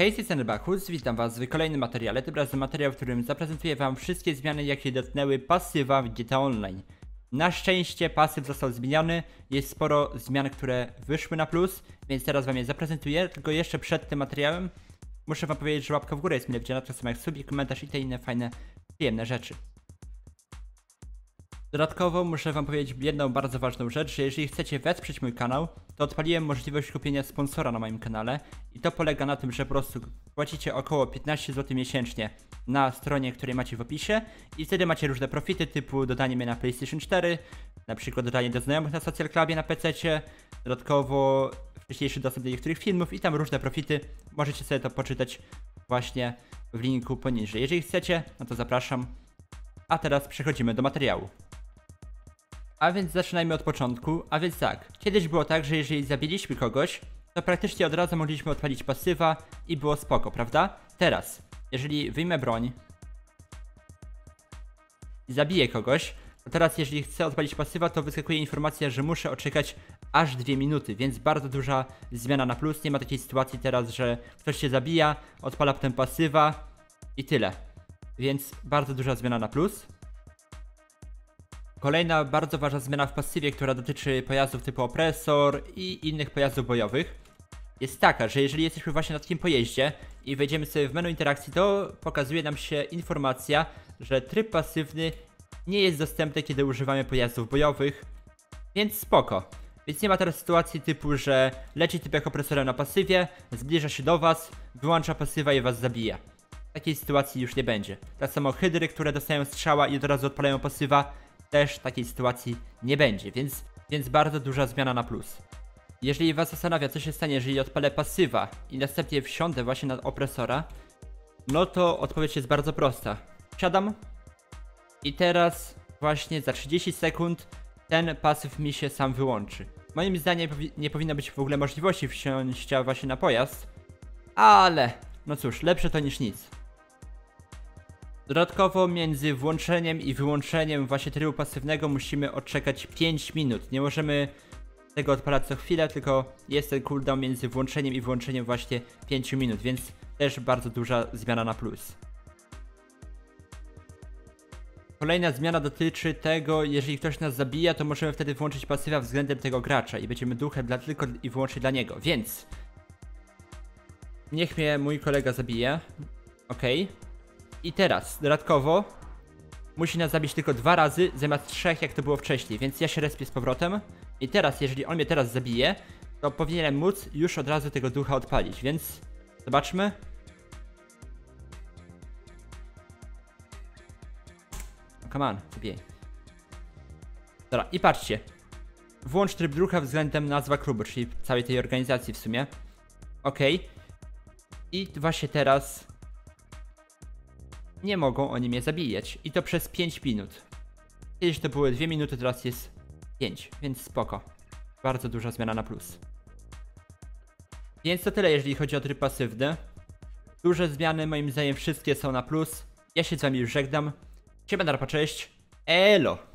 Hej, jestem Bachus, witam was w kolejnym materiale, tym razem materiał, w którym zaprezentuję wam wszystkie zmiany, jakie dotknęły pasywa w GTA Online. Na szczęście pasyw został zmieniony, jest sporo zmian, które wyszły na plus, więc teraz wam je zaprezentuję, tylko jeszcze przed tym materiałem muszę wam powiedzieć, że łapka w górę jest mile widziana, tak samo jak subik, komentarz i te inne fajne, przyjemne rzeczy. Dodatkowo muszę wam powiedzieć jedną bardzo ważną rzecz, że jeżeli chcecie wesprzeć mój kanał, to odpaliłem możliwość kupienia sponsora na moim kanale i to polega na tym, że po prostu płacicie około 15 zł miesięcznie na stronie, której macie w opisie i wtedy macie różne profity typu dodanie mnie na PlayStation 4, na przykład dodanie do znajomych na Social Clubie na PC-cie, dodatkowo wcześniejszy dostęp do niektórych filmów i tam różne profity, możecie sobie to poczytać właśnie w linku poniżej. Jeżeli chcecie, no to zapraszam, a teraz przechodzimy do materiału. A więc zaczynajmy od początku, a więc tak, kiedyś było tak, że jeżeli zabiliśmy kogoś, to praktycznie od razu mogliśmy odpalić pasywa i było spoko, prawda? Teraz, jeżeli wyjmę broń i zabiję kogoś, to teraz jeżeli chcę odpalić pasywa, to wyskakuje informacja, że muszę odczekać aż 2 minuty, więc bardzo duża zmiana na plus. Nie ma takiej sytuacji teraz, że ktoś się zabija, odpala potem pasywa i tyle. Więc bardzo duża zmiana na plus. Kolejna bardzo ważna zmiana w pasywie, która dotyczy pojazdów typu opresor i innych pojazdów bojowych, jest taka, że jeżeli jesteśmy właśnie na takim pojeździe i wejdziemy sobie w menu interakcji, to pokazuje nam się informacja, że tryb pasywny nie jest dostępny, kiedy używamy pojazdów bojowych, więc spoko. Więc nie ma teraz sytuacji typu, że leci typek opresorem na pasywie, zbliża się do was, wyłącza pasywa i was zabija. Takiej sytuacji już nie będzie. Tak samo hydry, które dostają strzała i od razu odpalają pasywa, też takiej sytuacji nie będzie, więc bardzo duża zmiana na plus. Jeżeli was zastanawia, co się stanie, jeżeli odpalę pasywa i następnie wsiądę właśnie na opresora, no to odpowiedź jest bardzo prosta. Wsiadam i teraz właśnie za 30 sekund ten pasyw mi się sam wyłączy. Moim zdaniem nie powinno być w ogóle możliwości wsiąścia właśnie na pojazd, ale no cóż, lepsze to niż nic. Dodatkowo między włączeniem i wyłączeniem właśnie trybu pasywnego musimy odczekać 5 minut. Nie możemy tego odpalać co chwilę, tylko jest ten cooldown między włączeniem i wyłączeniem właśnie 5 minut, więc też bardzo duża zmiana na plus. Kolejna zmiana dotyczy tego, jeżeli ktoś nas zabija, to możemy wtedy włączyć pasywa względem tego gracza i będziemy duchem tylko i wyłącznie dla niego, więc niech mnie mój kolega zabije. Okej. I teraz, dodatkowo, musi nas zabić tylko 2 razy, zamiast 3, jak to było wcześniej, więc ja się respię z powrotem. I teraz, jeżeli on mnie teraz zabije, to powinienem móc już od razu tego ducha odpalić, więc zobaczmy. Come on, zabijaj. Dobra, i patrzcie. Włącz tryb ducha względem nazwa klubu, czyli całej tej organizacji w sumie. Okej. I właśnie teraz nie mogą oni mnie zabijać. I to przez 5 minut. Kiedyś to były 2 minuty, teraz jest 5, więc spoko. Bardzo duża zmiana na plus. Więc to tyle, jeżeli chodzi o tryb pasywny. Duże zmiany, moim zdaniem wszystkie są na plus. Ja się z wami już żegnam. Siema, narpa, cześć. Elo!